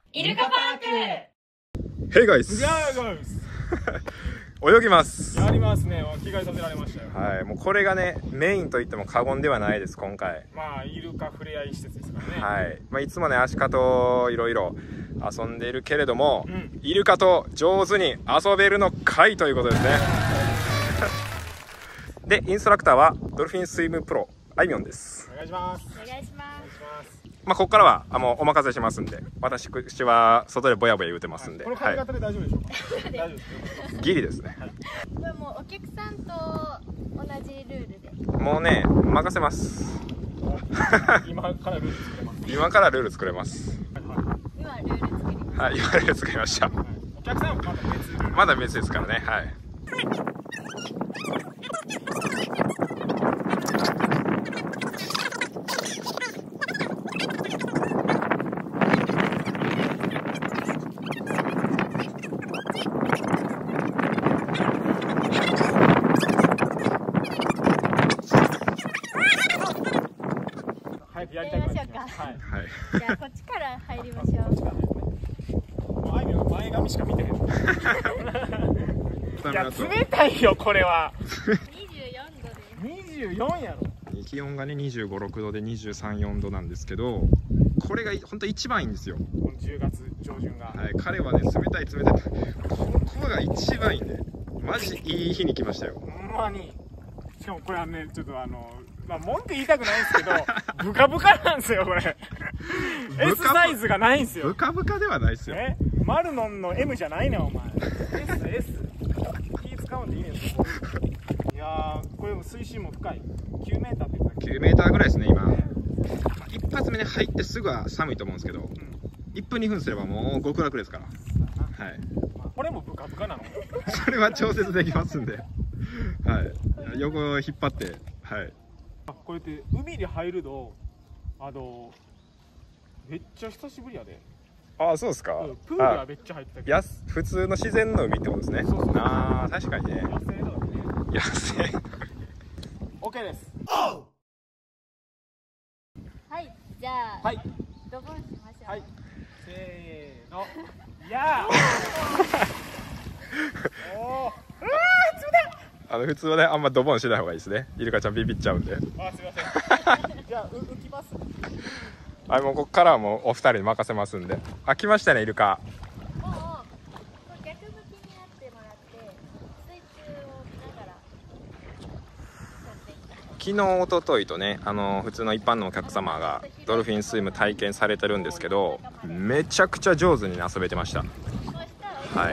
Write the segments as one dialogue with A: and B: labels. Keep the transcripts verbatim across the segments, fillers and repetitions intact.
A: イルカパーク。
B: Hey guys! 泳ぎます。
C: やりますね。着替えさせられましたよ。
B: はい、もうこれがねメインと言っても過言ではないです今回。
C: まあイルカ触れ合い施設ですからね。
B: はい、まあ、いつもねアシカといろいろ遊んでいるけれども、うん、イルカと上手に遊べるのかいということですね。でインストラクターはドルフィンスイムプロあいみょんです。
C: お願いします。
A: お願いします。
B: まあここからはあもうお任せしますんで、私は外でぼやぼや言うてますんで、
C: はい、この髪型で大丈夫でしょうか。はい、大丈夫です。
B: ギリですね。
A: はい、これもうお客さんと同じルールで。
B: もうね任せます。
C: 今からルール作れます。
B: 今からルール作れます。
A: 今ルール作ります。
B: はい、今ルール作りました。はい、
C: お客さんはまだ別。
B: まだ別ですからね。はい。
A: やりましょうか。はい。じゃあこっちから入りましょう。
C: あいみょん前髪しか見てへん。いや冷たいよこれは。
A: にじゅうよんどで。
C: にじゅうよんやろ。
B: 気温がねにじゅうご、ろくどでにじゅうさん、よんどなんですけど、これが本当一番いいんですよ。
C: じゅうがつ上旬が。
B: はい。彼はね冷たい冷たい。ここが一番いいんで、マジいい日に来ましたよ。
C: ほんまに。しかもこれはねちょっとあの。まあ、文句言いたくないんですけど、ブカブカなんですよ、これ。エス サイズがないんですよ。
B: ブカブカではないですよ。
C: えマルノンの エム じゃないねん、お前。エス、エス。気使うんでいいねんすよ。いやー、これ水深も深い。きゅうメーターって言ってたっけ？
B: きゅうメーターぐらいですね、今。一発目ね、入ってすぐは寒いと思うんですけど、うん、いっぷん、にふんすればもう極楽ですから。はい。
C: まあ、これもブカブカなの？
B: それは調節できますんで。はい。横を引っ張って、はい。
C: これって海に入るとあのめっちゃ久しぶりやで。
B: ああそうですか、うん、
C: プールはめっちゃ入ったけど
B: や普通の自然の海ってことですね。そうそう、ああ確かにね、
C: 野生だよね。
B: 野生。
C: OK です。
A: はい、じゃあ
C: はい
A: ドボンしましょう。
C: はい、せーの。いやーおー
B: あの普通はねあんまドボンしない方がいいですね。イルカちゃんビビっちゃうんで。
C: あ、すみません。じゃあ浮きます。
B: はい、もうここからはもうお二人に任せますんで。あ、来ましたねイルカ。
A: もう逆向きになってもらって水中を見ながら。
B: 昨日一昨日とねあの普通の一般のお客様がドルフィンスイム体験されてるんですけど、めちゃくちゃ上手に遊べてました。はい。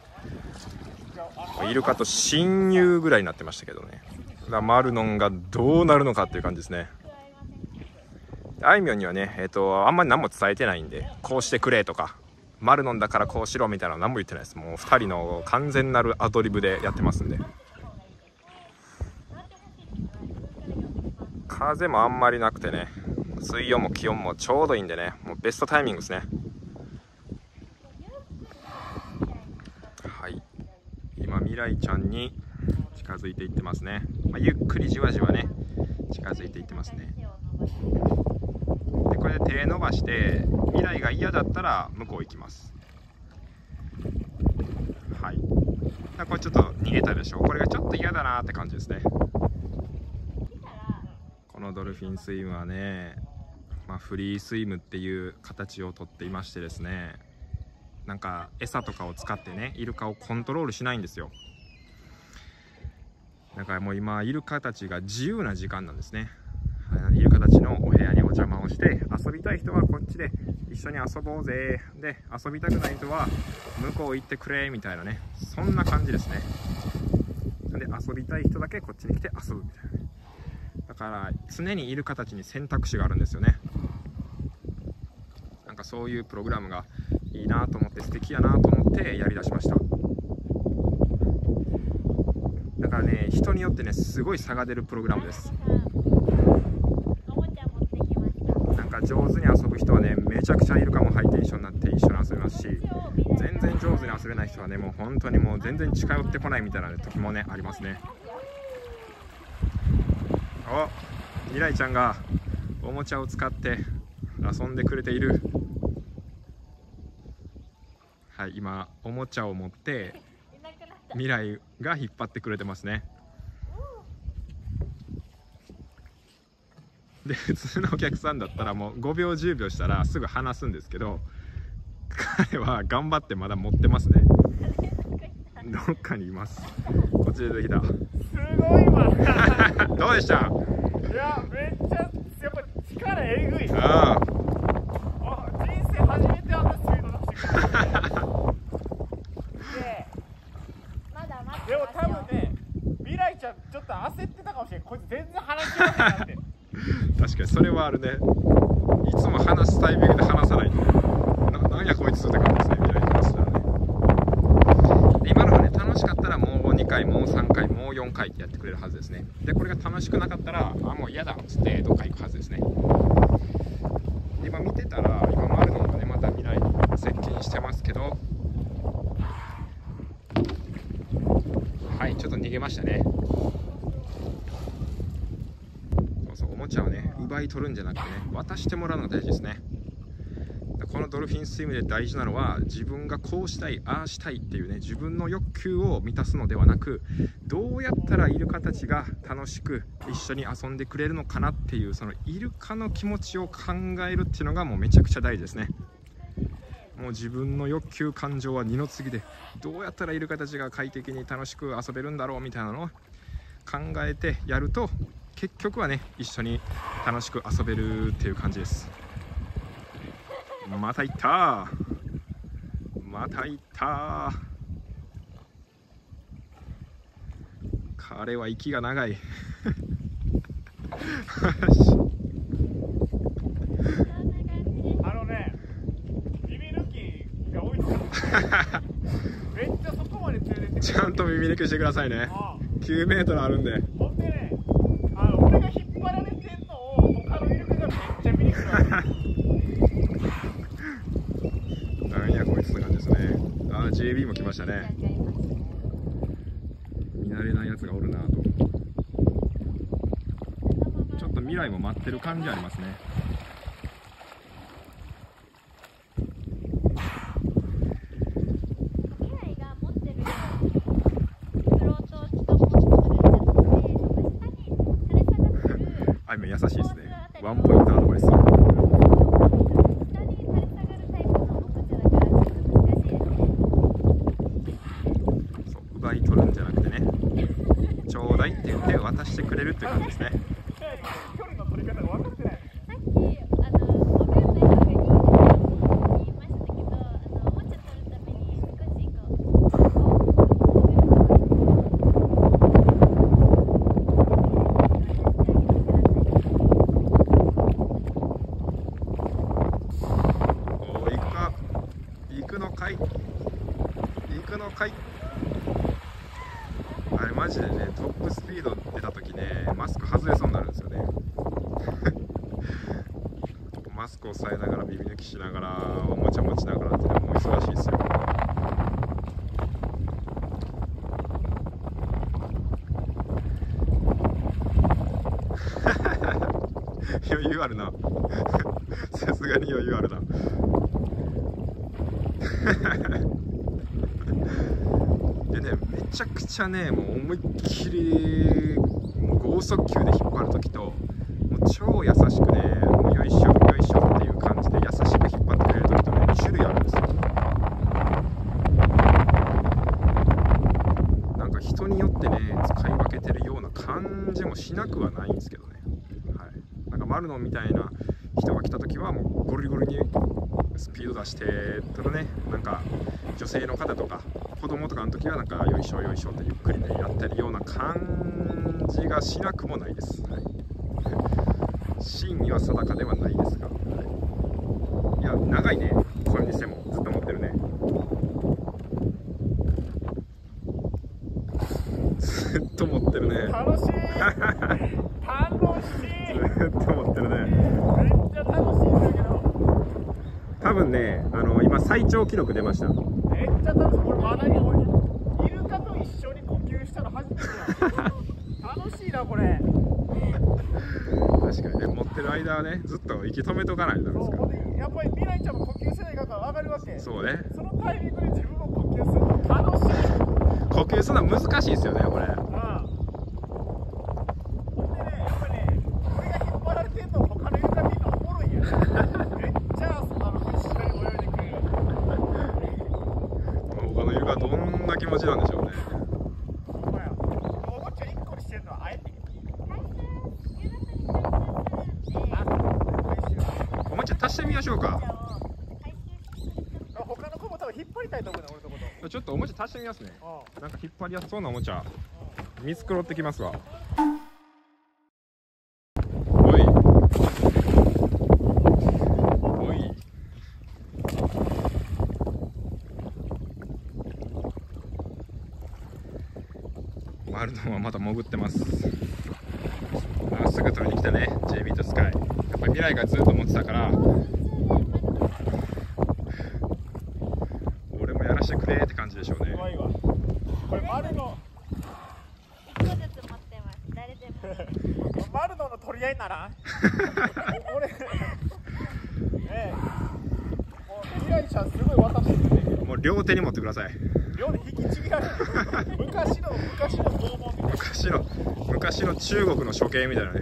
B: イルカと親友ぐらいになってましたけどね。マルノンがどうなるのかっていう感じですね。あいみょんにはね、えーと、あんまり何も伝えてないんで、こうしてくれとかマルノンだからこうしろみたいなの何も言ってないです。もうふたりの完全なるアドリブでやってますんで。風もあんまりなくてね、水温も気温もちょうどいいんでね、もうベストタイミングですね。はい、今未来ちゃんに近づいていってますね。まあ、ゆっくりじわじわね近づいていってますね。でこれで手伸ばして未来が嫌だったら向こう行きます。はい、だこれちょっと逃げたでしょ。これがちょっと嫌だなって感じですね。このドルフィンスイムはね、まあ、フリースイムっていう形をとっていましてですね、なんか餌とかを使ってねイルカをコントロールしないんですよ。だからもう今イルカたちが自由な時間なんですね。イルカたちのお部屋にお邪魔をして、遊びたい人はこっちで一緒に遊ぼうぜ、で遊びたくない人は向こう行ってくれみたいなね、そんな感じですね。で遊びたい人だけこっちに来て遊ぶみたいな。だから常にイルカたちに選択肢があるんですよね。なんかそういうプログラムがいいなと思って、素敵やなと思ってやりだしました。だからね人によってねすごい差が出るプログラムです。なんか上手に遊ぶ人はねめちゃくちゃイルカもハイテンションになって一緒に遊びますし、全然上手に遊べない人はねもう本当にもう全然近寄ってこないみたいな時もねありますね。お、未来ちゃんがおもちゃを使って遊んでくれている。 はい、今おもちゃを持って
A: いなくなった。
B: 未来が引っ張ってくれてますね。で普通のお客さんだったらもうごびょうじゅうびょうしたらすぐ離すんですけど、彼は頑張ってまだ持ってますね。どっかにいます。こっち出てきた。
C: すごいわ
B: どうでした？
C: いやめっちゃやっぱ力えぐい。
B: ああ
C: あ人生初めてあんなスピード出してくるで
A: まだ待っ
C: でも
A: てますよ。
C: 多分ね未来ちゃんちょっと焦ってたかもしれん。こいつ全然話しませんなって
B: 確かにそれはあるね。いつも話すタイミングで話さないとな、なんやこいつって感じですね、未来からしたらね。で今のがね楽しかったらもうにかいもうさんかいもうよんかいってやってくれるはずですね。でこれが楽しくなかったらあもう嫌だっつってどっか行くはずですね。で今見てたら今丸のがねまた未来に接近してますけど、はいちょっと逃げましたね。そうそうおもちゃをね奪い取るんじゃなくてね渡してもらうのが大事ですね。このドルフィンスイムで大事なのは自分がこうしたいああしたいっていうね自分の欲求を満たすのではなく、どうやったらイルカたちが楽しく一緒に遊んでくれるのかなっていうそのイルカの気持ちを考えるっていうのがもうめちゃくちゃ大事ですね。もう自分の欲求感情は二の次で、どうやったらイルカたちが快適に楽しく遊べるんだろうみたいなのを考えてやると結局はね一緒に楽しく遊べるっていう感じです。また行ったまた行った彼は息が長い
C: あのね耳抜きが多いからめっちゃそこまで連れてって
B: ちゃんと耳抜きしてくださいね。
C: あ
B: きゅうメートルあるんで。
C: ほんでねあの俺が引っ張られてんのを他のイルカがめっちゃ見に来る
B: なんやこいつって感じですね。あー ジェイビー も来ましたね。見慣れないやつがおるなと。ちょっと未来も待ってる感じありますね。
A: 未来が持ってるフロートを人もするんじゃなくて、その下に垂れ下がってる
B: あ今優しいですね。ワンポイントアドバイス。
A: 下に垂れ下がるタイプのおもちゃだからちょっと難しいですね。
B: そう奪い取るんじゃなくてねちょうだいって言って渡してくれるっていう感じですね。
C: 距離の取り方が分かってない。
A: さっきあのごびょうの絵がいいですよって言いましたけど、あのおもちゃ取るために少しこう
B: おー行くか行くのかい行くのかい。あれマジでねトップスピード出た時ねマスク外れそうになるんですよねマスクを押さえながら耳抜きしながらおもちゃ持ちながらってねもう忙しいですよ。余裕あるなさすがに余裕あるなでねめちゃくちゃねもう思いっきりもう剛速球で引っ張るときともう超優しくねもうよいしょよいしょっていう感じで優しく引っ張ってくれるときとねに種類あるんですよ。なんか人によってね使い分けてるような感じもしなくはないんですけどね。はい、なんかマルノみたいな人が来たときはもうゴリゴリにスピード出してただね、なんか女性の方とか子供とかの時はなんかよいしょよいしょってゆっくりねやってるような感じがしなくもないです。はい、真には定かではないですが、はい、いや長いねこれにしてもずっと持ってるね。ずっと持ってるね。
C: 楽しい楽しい
B: ずっと持ってるね。
C: めっちゃ楽しいんだけど
B: 多分ねあの今最長記録出ました。
C: めっちゃ楽しい。俺まだに俺イルカと一緒に呼吸したの初めてや楽しいなこれ。
B: 確かにね持ってる間はねずっと息止めとかないとダメですからね。
C: そうやっぱり未来ちゃんも呼吸せないかが上がるわけ。
B: そうね。
C: そのタイミングで自分も呼吸するの楽しい。
B: 呼吸するのは難しいですよねこれ。
C: うん。ほんでね、やっぱね、俺が引っ張られてんの他のイルカ見るのおもろいんや。めっちゃあの一緒に泳いでくれる。
B: 他のイルカどんな気持ちなんでしょうね。
C: ほんまや。おもちゃいっこにしてるのはあえて。
B: おもちゃ足してみましょうか。
C: 他の子も多分引っ張りたいと思うね、俺のこと。
B: ちょっとおもちゃ足してみますね。
C: う
B: なんか引っ張りやすそうなおもちゃ見繕ってきますわ。おいおい。マルドンはまた潜ってます。まっすぐ取りに来たね ジェイビー とスカイ。やっぱり未来がずっと持ってたから俺もやらしてくれって感じでしょうね。
C: ん。怖いわ。これマルノ。
A: 一個ずつ持ってます。誰でも。
C: マルノの取り合いなら。俺。ねえ。もう未来ちゃんすごい渡してるね。
B: もう両手に持ってください。
C: 両手引きちぎられる。昔の昔の拷問みたいな。
B: 昔の昔の中国の処刑みたいなね。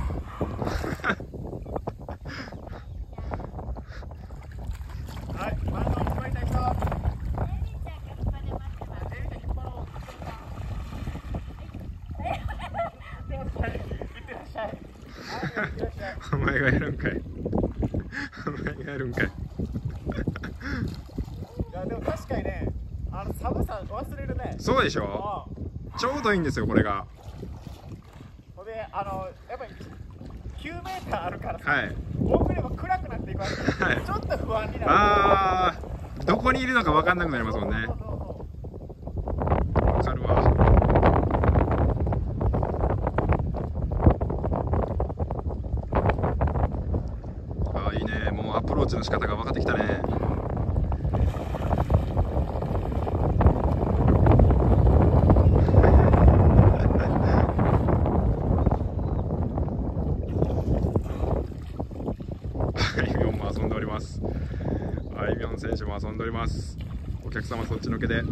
C: はい、マルノ引っ張りたい人。
A: エミちゃんが引っ張れますか。
C: エミちゃん引っ張ろう。いってらっしゃい。はい、いってらっしゃい。
B: お前がやるんかい。お前がやるんかい。
C: いやでも確かにね、あの寒さ忘れるね。
B: そうでしょ。ちょうどいいんですよこれが。
C: ほんであのやっぱりきゅうメーターあるからさ、
B: はい。
C: 潜れば暗くなっていくわけ、
B: はい、
C: ちょっと不安になる。
B: ああ、どこにいるのか分かんなくなりますもんね。
C: そうそうそう
B: わかるわ。ああいいね。もうアプローチの仕方が分かってきたね。あいみょんも遊んでおります。あいみょん選手も遊んでおります。お客様そっちのけでこ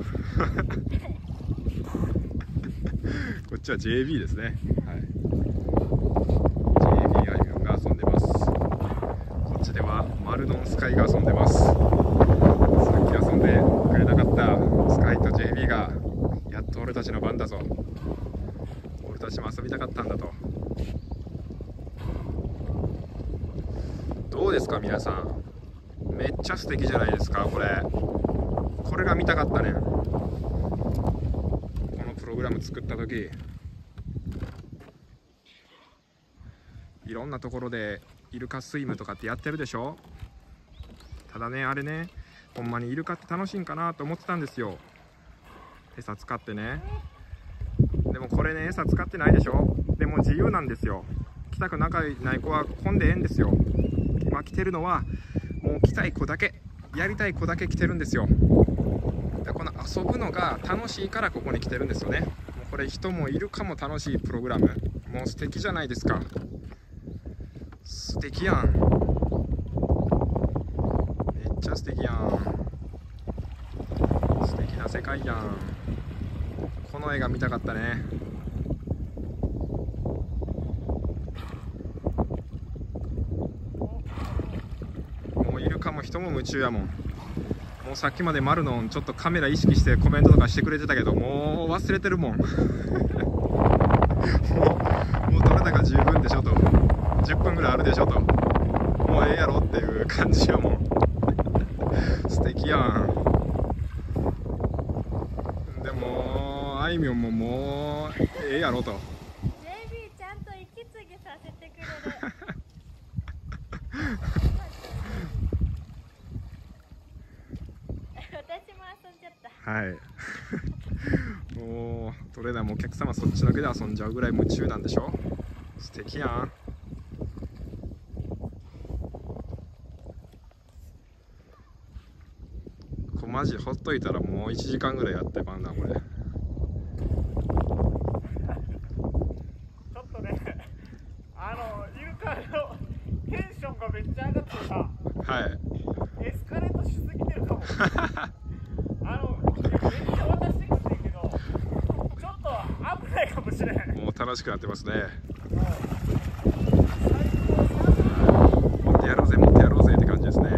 B: っちは ジェイビー ですね。はい、ジェイビー あいみょんが遊んでます。こっちではマルドンスカイが遊んでます。さっき遊んでくれなかったスカイと ジェイビー がやっと俺たちの番だぞ。俺たちも遊びたかったんだと。どうですか皆さん。めっちゃ素敵じゃないですかこれ。これが見たかったね。このプログラム作った時いろんなところでイルカスイムとかってやってるでしょ。ただねあれねほんまにイルカって楽しいんかなと思ってたんですよ。餌使ってね。でもこれね餌使ってないでしょ。でも自由なんですよ。来たくない子は混んでええんですよ。今来てるのはもう来たい子だけやりたい子だけ来てるんですよ。でこの遊ぶのが楽しいからここに来てるんですよね。もうこれ人もいるかも楽しいプログラム。もう素敵じゃないですか。素敵やん。めっちゃ素敵やん。素敵な世界やん。この絵が見たかったね。もう人も夢中やもん。もうさっきまでマルノンちょっとカメラ意識してコメントとかしてくれてたけどもう忘れてるもんもう、もう撮れたか十分でしょと、じゅっぷんぐらいあるでしょと、もうええやろっていう感じやもん素敵やん。でもあいみょんももうええやろと。
A: ジェイビー ちゃんと息継ぎさせてくれる私も遊んじゃった。
B: はいもうトレーナーもお客様そっちだけで遊んじゃうぐらい夢中なんでしょ。素敵やん。これマジほっといたらもういちじかんぐらいやってまうなこれ。
C: ちょっとねあのイルカのテンションがめっちゃ上がってさ、
B: はい
C: エスカレートしすぎてるかも。 あのめっちゃ渡してくるんだけど、ちょっと危ないかもしれない。
B: もう楽しくなってますね。
C: もう
B: もっとやろうぜもっとやろうぜって感じですね。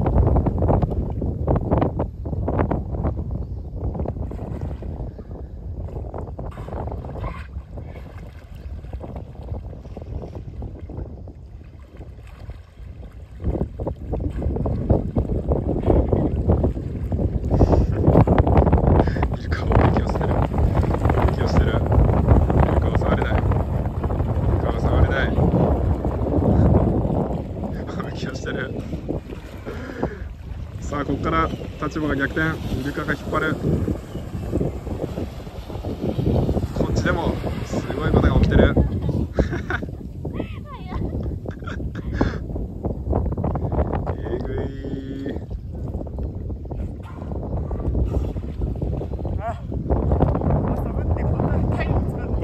B: さあここから立場が逆転、イルカが引っ張る。こっちでもすごいことが起きてる。えぐい。
C: あ、朝ぶってこんなに体力使って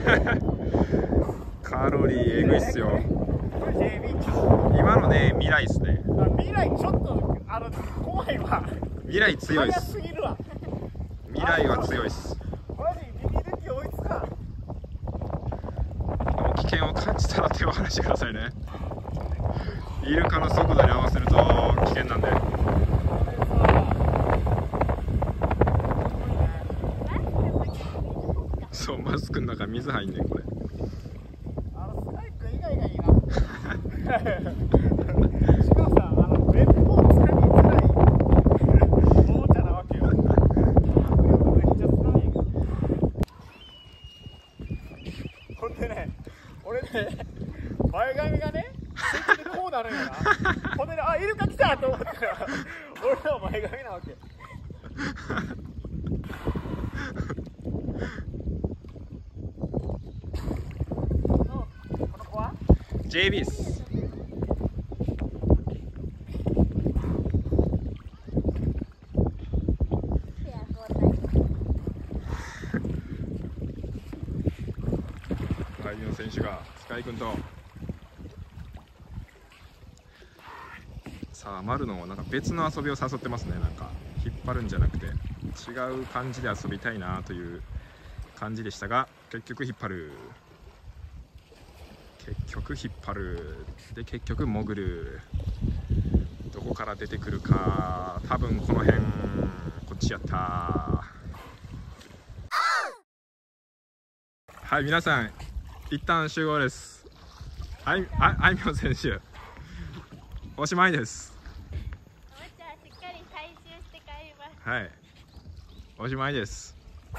B: カロリーえぐいっすよ。
C: これ ジェイビー ちょっ
B: 今のね未来っすね。
C: とあ未来ちょっとあの怖いわ。
B: 未来強いっ
C: 早
B: す。
C: すぎるわ。
B: 未来は強いっす。
C: マジビビる気追いつかん。
B: 危険を感じたら手を離してくださいね。イルカの速度に合わせると危険なんで。そうマスクの中水入んねんこれ。
C: あのスカイ君以外がいいな。しかもさ、あのウェブもつかみづらいおもちゃなわけよ。迫力めっちゃすごいんやけど。ほんでね、俺ね、前髪がね、席でこうなるんやな。ほんでね、あ、イルカ来たと思ったら、俺の前髪なわけ。
B: ジェイビー っす。ライオン選手がスカイ君とさあ丸のなんか別の遊びを誘ってますね。なんか引っ張るんじゃなくて違う感じで遊びたいなという感じでしたが、結局引っ張る結局引っ張るで結局潜る。どこから出てくるか、多分この辺こっちやった。はい皆さん一旦集合です。あいああいみょん選手おしまいです。
A: おもちゃしっかり回収して帰ります。
B: はいおしまいです。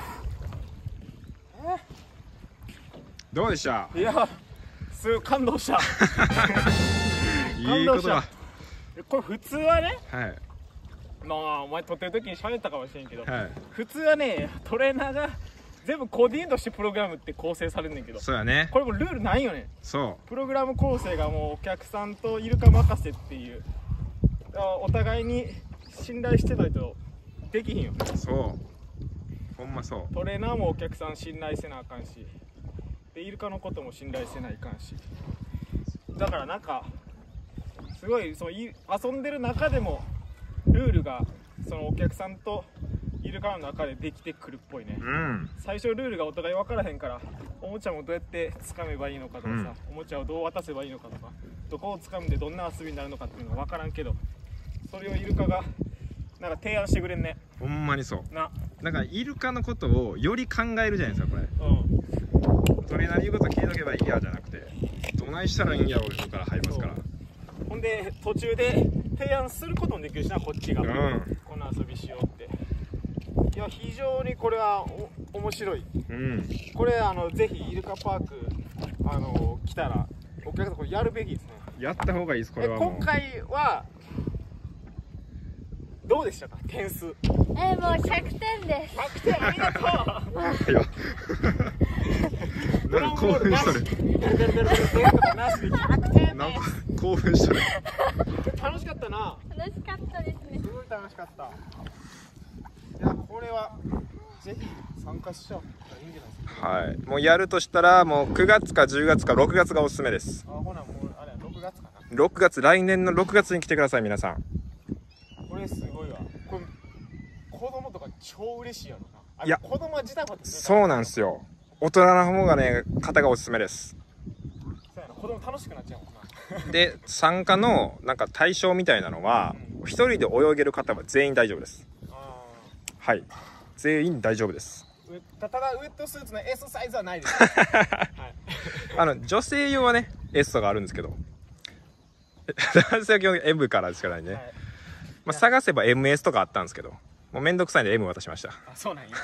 B: どうでした？
C: いや、すごい感動した。
B: いいことだ。
C: これ普通はね、
B: はい
C: まあお前撮ってる時に喋ったかもしれんけど、
B: はい、
C: 普通はねトレーナーが全部コーディネートしてプログラムって構成されるんだけど、
B: そうやね。
C: これもルールないよね。
B: そう
C: プログラム構成がもうお客さんとイルカ任せっていう、お互いに信頼してないとできひんよ。
B: そうほんまそう。
C: トレーナーもお客さん信頼せなあかんし、でイルカのことも信頼せないかんし、だからなんかすごいそうい遊んでる中でもルールがそのお客さんとイルカの中でできてくるっぽいね。
B: うん、
C: 最初ルールがお互い分からへんから、おもちゃもどうやって掴めばいいのかとかさ、うん、おもちゃをどう渡せばいいのかとか、どこを掴んでどんな遊びになるのかっていうのが分からんけど、それをイルカがなんか提案してくれんね。
B: ほんまにそう
C: な。
B: だからイルカのことをより考えるじゃないですかこれ。
C: うん、
B: トレーナーに言うこと聞いとけばいいやじゃなくて、どないしたらいいんやろうとから入りますから。
C: ほんで途中で提案することもできるしな、こっちが、
B: うん、
C: この遊びしようって。いや非常にこれはお面白い、
B: うん、
C: これあのぜひイルカパークあの来たらお客さんこれやるべきですね。
B: やった方がいいですこれはもう。
C: 今回はどうでしたか、点数？
A: えー、もうひゃくてんです。
C: ひゃくてんありがとう。
B: いやなんか興奮しとる。
C: なしでひゃくてん
B: なんか
C: です。
B: 興奮しとる。
C: 楽しかったな。
A: 楽しかったですね。
C: すごい楽しかった。いやこれはぜひ参加しちゃったらいいんじゃないですか。
B: はい、もうやるとしたらもうくがつかじゅうがつかろくがつがおすすめです。
C: あ、ほなもうあれろくがつかな。
B: ろくがつ、来年のろくがつに来てください皆さん。
C: これすごいわ。これ超嬉しいやろな。あ
B: いや
C: 子供は自宅って
B: そうなんですよ。大人の方がね方がおすすめです。
C: そうやな、子供楽しくなっちゃうもんな。
B: で参加のなんか対象みたいなのは一人で泳げる方は全員大丈夫です。
C: あ
B: はい全員大丈夫です。
C: ーたただウェットスーツの S サイズはないです、はい、
B: あの女性用はね S とかあるんですけど男性は基本的に M からしかないね、
C: はい、
B: まあ、探せば エムエス とかあったんですけどもうめんどくさいんで M 渡しました。
C: あそうなんや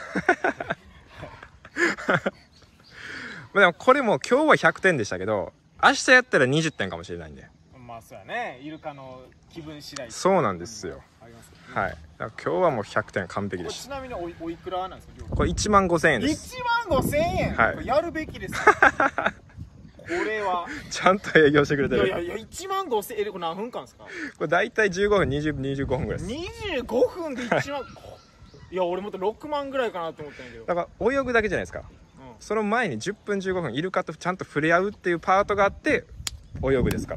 B: まあでもこれも今日はひゃくてんでしたけど明日やったらにじゅってんかもしれないんで。
C: まあそうやね、イルカの気分次第
B: そうなんですよ。
C: ありますね、
B: はいだから今日はもうひゃくてん完璧でし
C: これちなみに おい、おいくらなんですか？
B: た。これいちまんごせんえんです。
C: いちまんごせんえん、
B: はい
C: これやるべきですこれは
B: ちゃんと営業してくれてる。
C: いやいやいやいちまんごせんえん、えこれ何分間ですか？
B: これ大体じゅうごふんにじゅう、にじゅうごふんぐらいです。
C: にじゅうごふんでいちまんいや俺もっとろくまんぐらいかなと思ったんやけど、
B: だから泳ぐだけじゃないですか。
C: うん、
B: その前にじゅっぷんじゅうごふんイルカとちゃんと触れ合うっていうパートがあって泳ぐですから。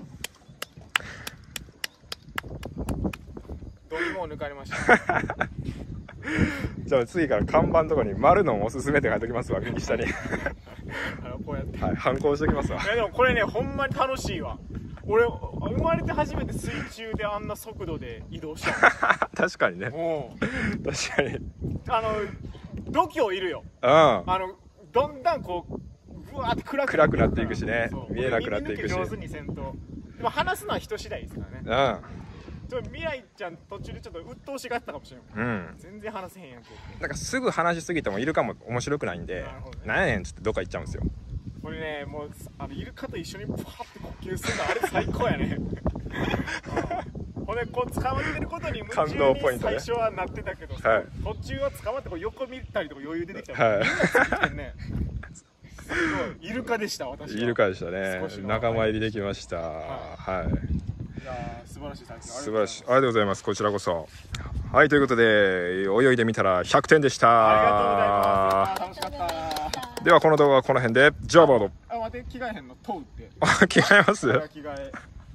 C: どぎもを抜かれました
B: じゃあ次から看板のところに丸のおすすめって書いておきますわ、右下に
C: あのこうやって
B: はい、反抗しておきますわ。
C: いやでもこれねほんまに楽しいわ。俺生まれて初めて水中であんな速度で移動した
B: 確かにね。
C: もう
B: 確かに。
C: あの度胸いるよ。
B: うん。
C: あのどんだんこうぐわーって暗く
B: 暗くなっていくしね
C: そう
B: 見えなくなっていくし
C: 耳抜き上手にせんと。でも話すのは人次第ですからね。
B: うん。
C: ちょっと未来ちゃん途中でちょっと鬱陶しがってたかもしれない。
B: うん。
C: 全然話せへんやんけ。
B: なんかすぐ話しすぎてもイルカも面白くないんで、
C: なるほどね
B: なんやねんっつってどっか行っちゃうんですよ。
C: これねもうあのイルカと一緒にパーって呼吸するのあれ最高やねうんほんでこう捕まってることに夢中
B: 感動ポイ
C: に
B: ントね
C: 最初はなってたけどさ、
B: はい
C: 途中は捕まってこう横見たりとか余裕出てきた
B: はい
C: みんなついてんねすごいイルカでした私は。
B: イルカでしたね
C: 少し。の
B: 仲間入りできました。はい。
C: いやー素晴らしい最近
B: 素晴らしい。ありがとうございます。こちらこそ。はいということで泳いでみたらひゃくてんでした。
C: ありがとうございます。楽しかった。
B: ではこの動画はこの辺でジョーボード。
C: あ待って着替えへんの問うって
B: あ着替えます
C: これは着替え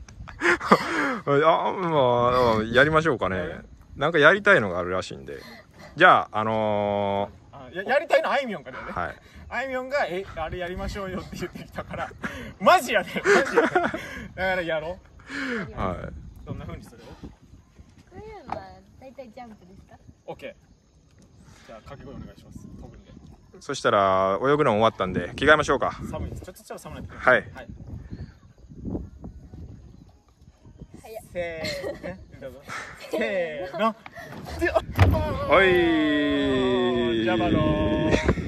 B: あまあやりましょうかね。なんかやりたいのがあるらしいんで。じゃああの
C: あややりたいのあいみょんからね、
B: ー、はい。
C: あいみょんがえあれやりましょうよって言ってきたからマジやねマジやねだからやろう。
B: はい。
C: どんな風にする？
A: こういうのは大体ジャンプですか？
C: オッケー。じゃあ掛け声お願いします。飛ぶんで。
B: そしたら泳ぐの終わったんで着替えましょうか。
C: 寒いです。ちょっとちょっと寒くなってきま
B: はい。
C: はい。
A: 早い。
C: せーねどうぞ。せーの。であ
B: はい。
C: ジャバロー。